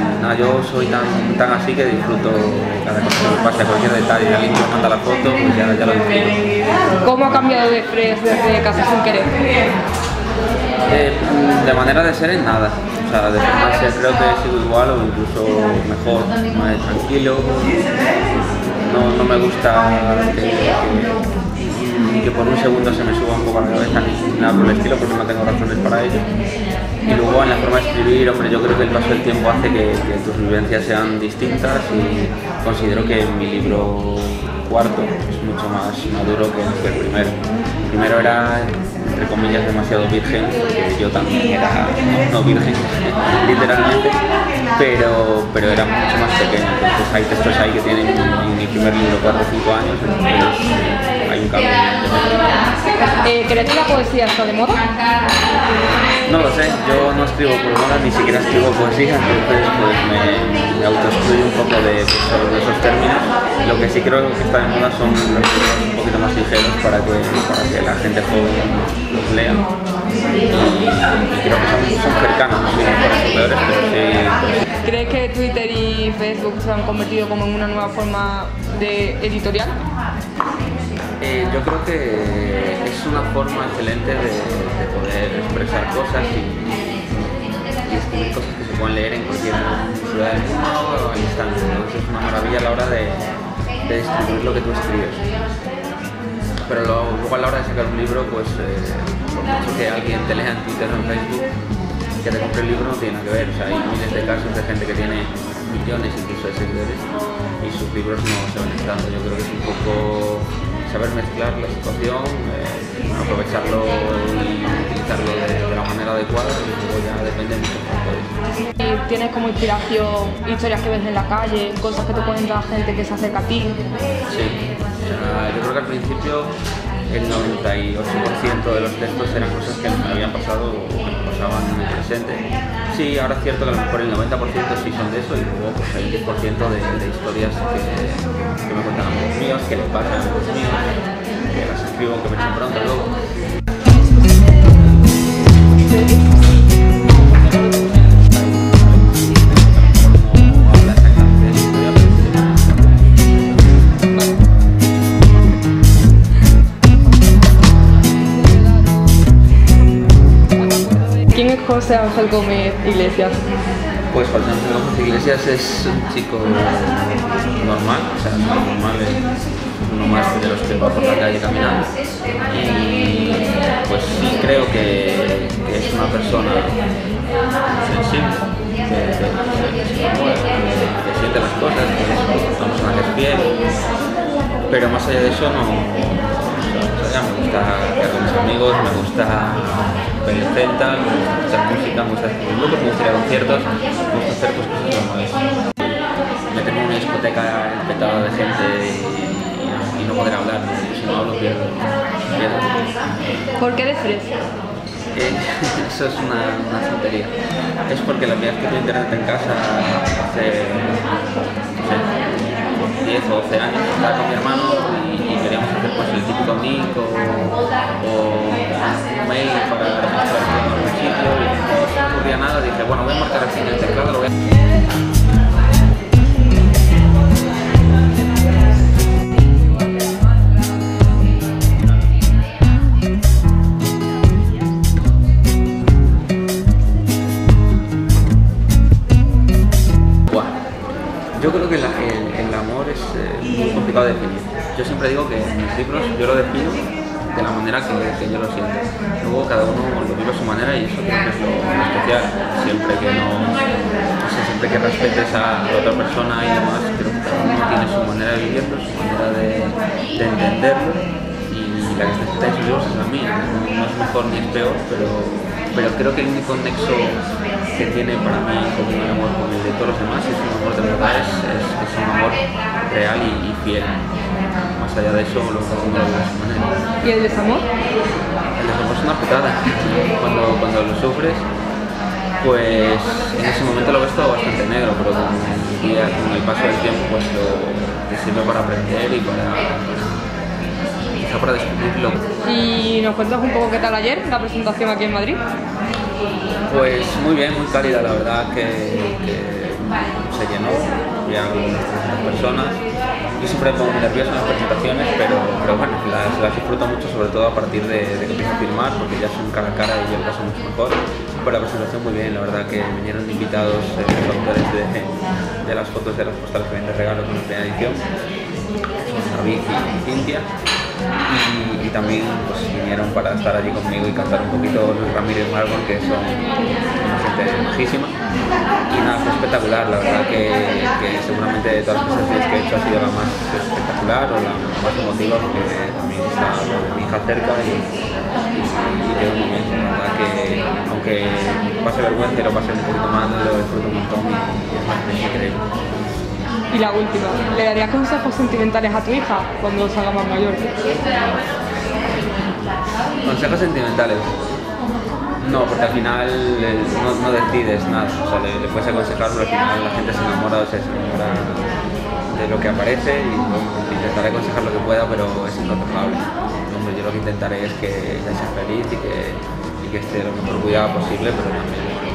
nada, yo soy tan así que disfruto cada cosa que me pasa, cualquier detalle. Alguien me manda la foto, pues ya lo disfruto. ¿Cómo ha cambiado de Fresh desde Casa sin querer? De manera de ser en nada. O sea, de forma de ser creo que sigo igual o incluso mejor, más tranquilo. No me gusta que por un segundo se me suba un poco a la cabeza ni nada por el estilo, porque no tengo razones para ello. Y luego en la forma de escribir, hombre, yo creo que el paso del tiempo hace que tus vivencias sean distintas y considero que mi libro cuarto es mucho más maduro que el primero. El primero era, entre comillas, demasiado virgen, porque yo también era no virgen, literalmente, pero era mucho más pequeño. Entonces hay textos ahí que tienen en mi primer libro 4 o 5 años, entonces hay un cambio. ¿Crees que la poesía está de moda? No lo sé, yo no escribo por moda, ni siquiera escribo poesía, entonces pues me autoexcluyo un poco de esos términos. Lo que sí creo que está de moda son los libros un poquito más ligeros para que la gente joven los lea. Y creo que son cercanos, no son mejores o peores, pero sí. ¿Crees que Twitter y Facebook se han convertido como en una nueva forma de editorial? Yo creo que es una forma excelente de poder expresar cosas y escribir cosas que se pueden leer en cualquier ciudad del mundo al instante. Entonces es una maravilla a la hora de distribuir lo que tú escribes. Pero luego a la hora de sacar un libro, pues por mucho que alguien te lea en Twitter o en Facebook, que te compre el libro no tiene nada que ver. O sea, hay miles de casos de gente que tiene millones incluso de seguidores y sus libros no se ven tanto. Yo creo que es un poco saber mezclar la situación, aprovecharlo y utilizarlo de la manera adecuada, y luego ya depende de muchos factores. ¿Tienes como inspiración historias que ves en la calle, cosas que te cuenta gente que se acerca a ti? Sí, yo creo que al principio el 98% de los textos eran cosas que me habían pasado o que me pasaban en el presente. Sí, ahora es cierto que a lo mejor el 90% sí son de eso y luego pues hay un 10% de historias que me cuentan amigos míos, que les pasan a amigos míos, que las escribo, que me echan pronto luego. ¿Quién es José Ángel Gómez Iglesias? Pues José Ángel Gómez Iglesias es un chico normal, o sea, normal es uno más de los que va por la calle caminando. Y pues sí creo que es una persona sensible, que siente las cosas, que es una persona que es fiel, pero más allá de eso me gusta quedar con mis amigos, me gusta ver Celta, me gusta escuchar música, me gusta escribir grupos, me gusta ir a conciertos, me gusta hacer pues, cosas normales. Meterme en una discoteca petada de gente y no poder hablar, si no hablo pierdo. ¿Por qué de Fresh? Eso es una tontería. Es porque la primera vez que tuve internet en casa hace, no sé, 10 o 12 años, estaba con mi hermano y queríamos hacer pues el típico nick o un mail para registrarse en algún sitio y no se me ocurría nada. Dije, bueno, voy a marcar así en el teclado, lo voy a... Yo creo que el amor es muy complicado de definir. Yo siempre digo que en mis libros yo lo defino de la manera que yo lo siento. Luego cada uno lo vive a su manera y eso creo que es lo especial. Siempre que respetes a la otra persona y demás, creo que cada uno tiene su manera de vivirlo, su manera de entenderlo y la que está en sus libros es la mía. No es mejor ni es peor, pero creo que el único nexo que tiene para mí con el amor con el de todos los demás es un amor de verdad, es un amor real y fiel. Más allá de eso, lo que uno lo ve de su manera. ¿Y el desamor? El desamor es una putada. Cuando lo sufres, pues en ese momento lo ves todo bastante negro, pero con el paso del tiempo pues te sirve para aprender y quizá para descubrirlo. ¿Y nos cuentas un poco qué tal ayer, la presentación aquí en Madrid? Pues muy bien, muy cálida, la verdad que se llenó, ya unas 300 personas. Yo siempre me pongo muy nervioso en las presentaciones, pero bueno, las disfruto mucho, sobre todo a partir de que empiezo a filmar, porque ya son cara a cara y yo lo paso mucho mejor. Pero la presentación muy bien, la verdad que vinieron invitados los autores de las fotos de las postales que vienen de regalo con la primera edición, son David y Cintia. Y también pues, vinieron para estar allí conmigo y cantar un poquito Luis Ramírez Marbón, que son una gente majísima. Y nada, fue espectacular, la verdad que seguramente de todas las presentaciones que he hecho ha sido la más espectacular o la más emotiva, porque también está mi hija cerca y quedó muy bien. La verdad que aunque pase vergüenza y lo pase un poquito mal, lo disfruto un montón y es increíble. Y la última, ¿le darías consejos sentimentales a tu hija cuando salga más mayor? Consejos sentimentales. No, porque al final no decides nada, o sea, le puedes aconsejar, pero al final la gente se enamora, o sea, se enamora de lo que aparece y bueno, intentaré aconsejar lo que pueda, pero es incontrolable. Hombre, yo lo que intentaré es que ella sea feliz y que esté lo mejor cuidada posible, pero también